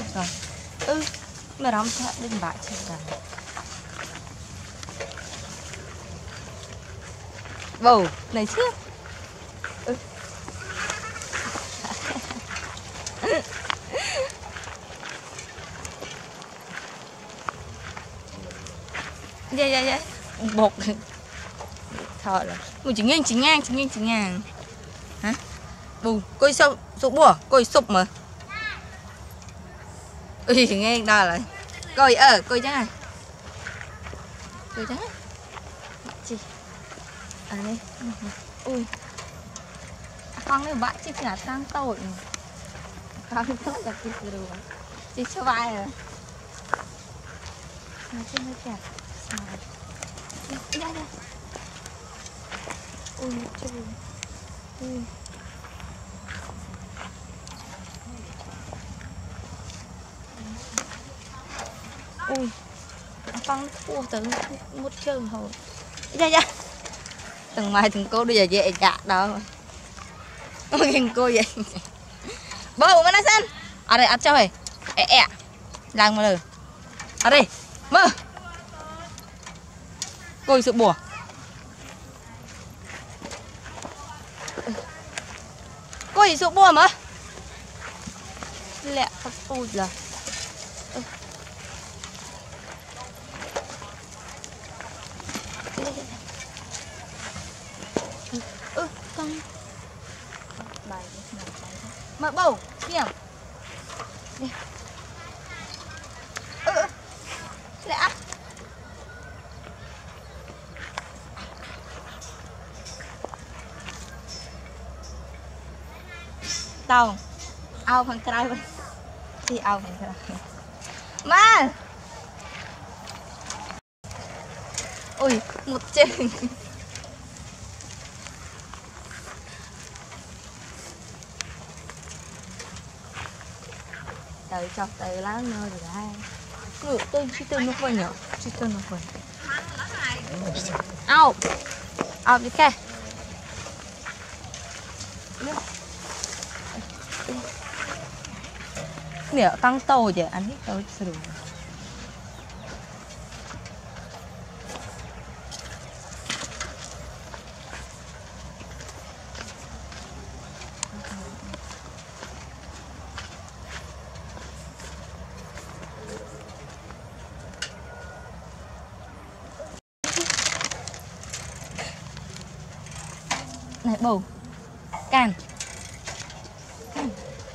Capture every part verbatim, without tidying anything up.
rồi. Ừ, mà đóng thật đừng bại chứ cả. Bầu, này chứ. Ừ. Dạ dạ dạ. Bột. Thôi là. Mùi chỉ nghiêng chỉ ngang, chỉ nghiêng chỉ ngang. Hả? Bù, coi sao sụp bùa, coi sụp mà. Ui, nghe đó là. Coi ờ, coi chẳng à. Coi chẳng à. Chị. À đây. Ui. Con này bạn chị là tăng tội. Con tốt là chị rồi. Chị cho vai rồi. Nó trên nó kẹt. Sao? Đây đây. Ui trời. Ui. Ui. Con cua tới một chơi hồi. Dạ dạ. Từng mai từng cô bây giờ dễ dạ đó. Ôi cô vậy. Bầu mà nó xanh. Ở đây ăn cho mày. Ẹ ẹ. Lang mà lờ. Ở đây. Mơ. Coi sự bùa. Coi sự bùa mà. Lẹ thật ôi là. Ừ. Ừ, con. Mà bầu, nhỉ? Đi. Ừ, ừ. Lẹ. Tao. Ao phần trai vậy. Đi ao phần trai. Má. Ui, một chân. Từ cho từ lá nơi rồi hai. Ngược tên chỉ tên nó vần nhở, chỉ tên nó vần. Ao, ao đi kè. Nè tăng tàu chứ anh biết tàu sử dụng. Này bầu can can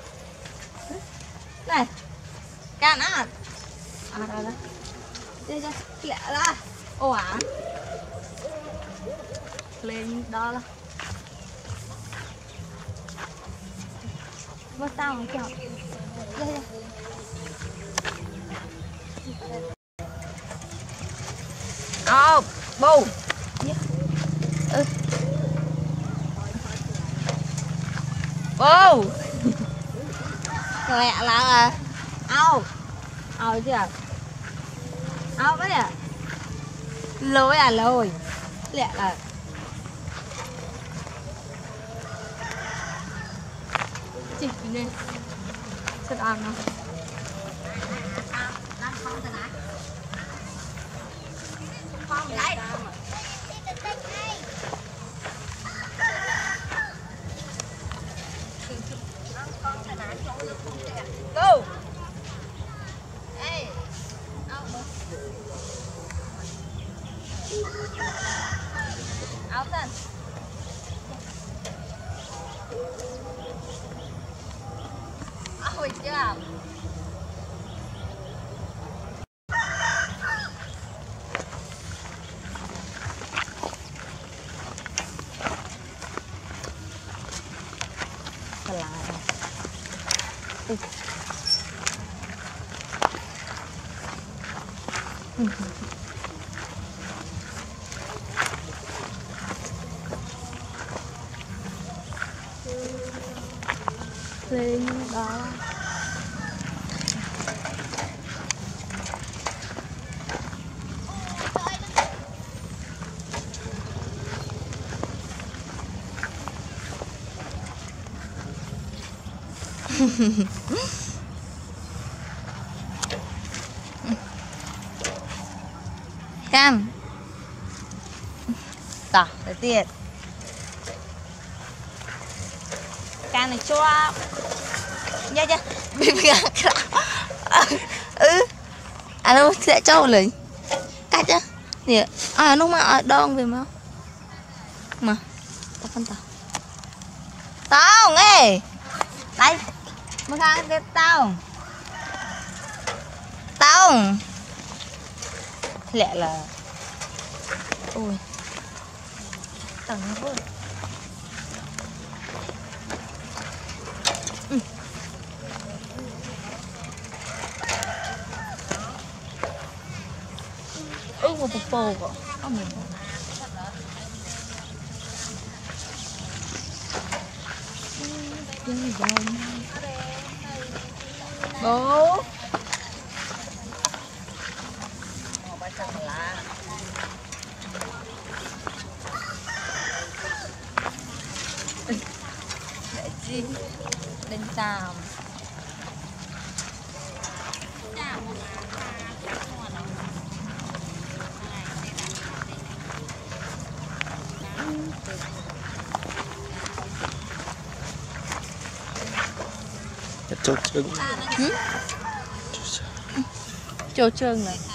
này can á à rồi đó đây đây lẹ ra ô à lên đó là mất tao không kẹo đây đây ô bầu ừ. Ô lẹ là à ao ao chưa ao cái nè lối à lồi lẹ là chị này thật ăn không không đấy go hey áo tân ôi chưa lên đó Cam tỏ để tiền Cam này cho nha nha bị bị ừ alo sẽ cho lấy cách á nè à nó mà ở đông về mà mà tao phân tao tao nghe đây một thằng cái tao tao lẹ là ôi tầng nó vui ừ. ừ một bột bồ của ông mình bố để chi lên tàu Trâu trơn ừ? Trâu trơn này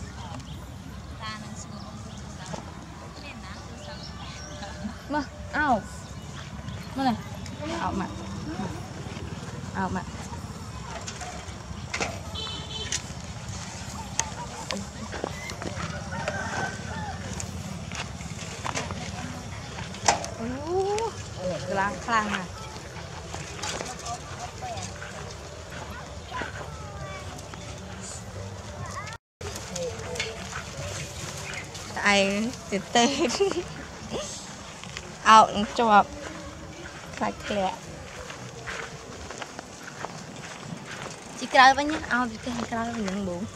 mà ao mà này ao mà ao mà cái lang khang này ai từ từ ao cho sạch lẹ chị cài với nhá ao thì cái cài với những bụng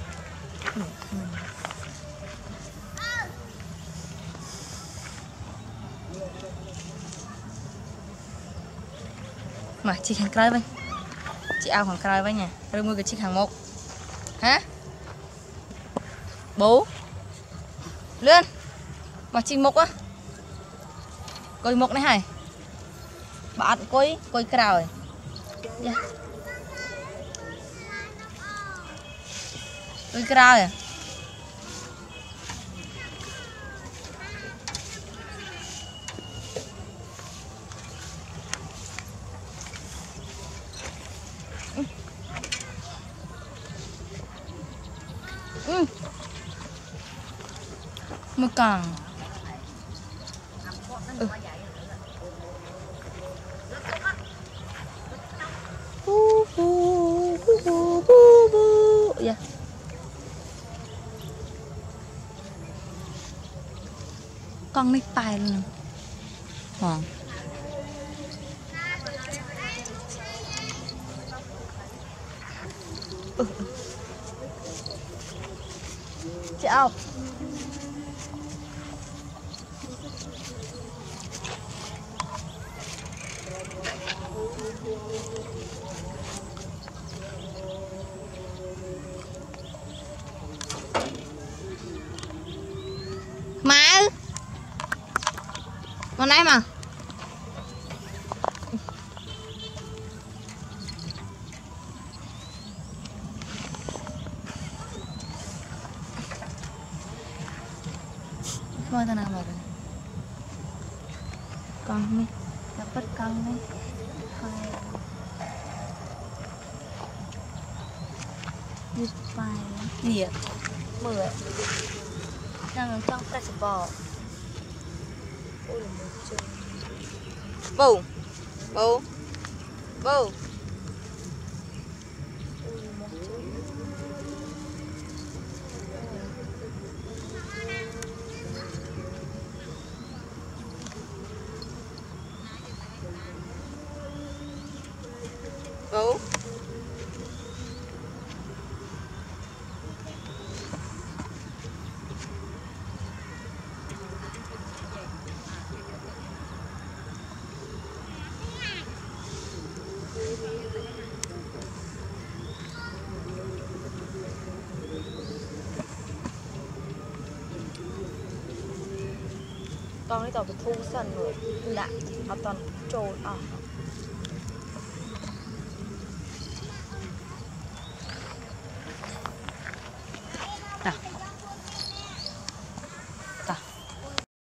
mà chị hàng cài với chị ao hàng cài với nha rồi mua cái chiếc hàng một hả bố lên mà chị mục á coi mục này hay bạn coi coi cái rồi yeah. Coi cái rồi ừ. Ừ. Một càng ừ. Bu, bu, bu, bu, bu, bu. Yeah. Con này tài luôn hoàng ừ. Chị ao má con này mà mau tao nào mà con này dapat con này đi phải nè mười đang trong cái sập bò bầu bầu bầu bầu con đi tàu bị thu sần rồi đã ở toàn trồn à nào